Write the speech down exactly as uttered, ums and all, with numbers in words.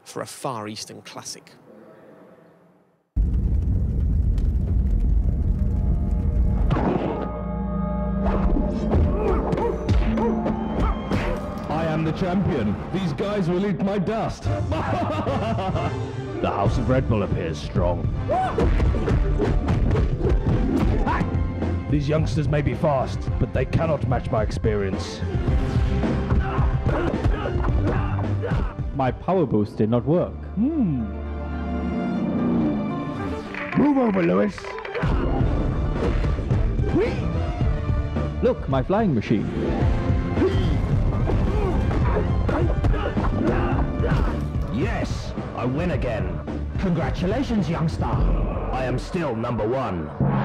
for a Far Eastern classic. I am the champion. These guys will eat my dust. The House of Red Bull appears strong. These youngsters may be fast, but they cannot match my experience. My power boost did not work. Hmm. Move over, Lewis. Look, my flying machine. Yes, I win again. Congratulations, youngster. I am still number one.